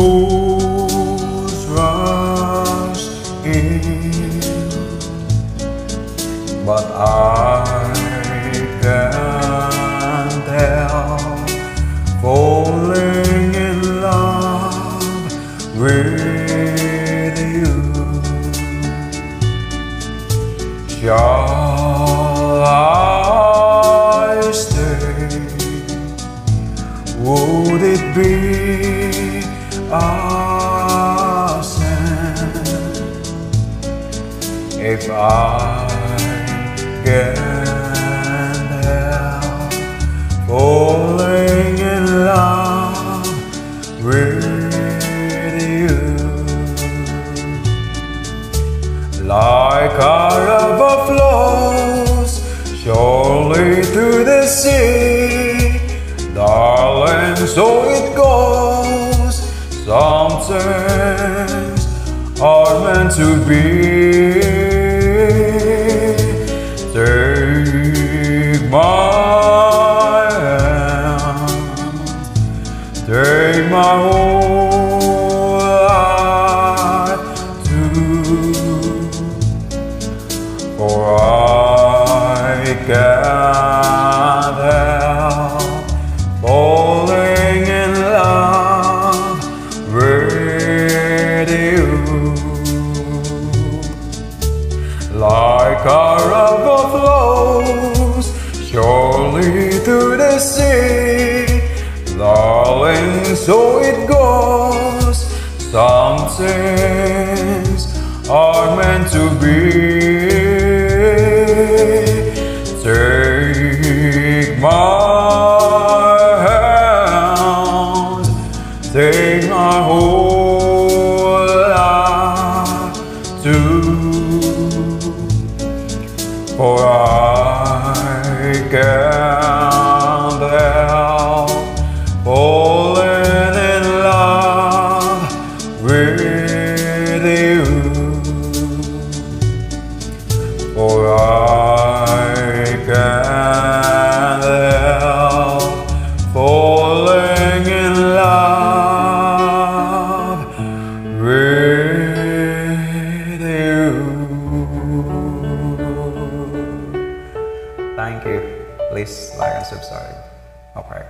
fools rush in, but I can't help falling in love with you. Shall I stay? Would it be a sin if I can't help falling in love with you? Like a river flows surely through the sea, darling, so it goes. Some things are meant to be. Take my hand, take my whole life too, for I can't help falling in love with you. Like a river flows surely through the sea, darling, so it goes. Some things are meant to be. Take my hand, take my whole life too, for I can't help falling in love with you, for I can't help falling in love with you. Thank you. Please like and subscribe. I'll pray.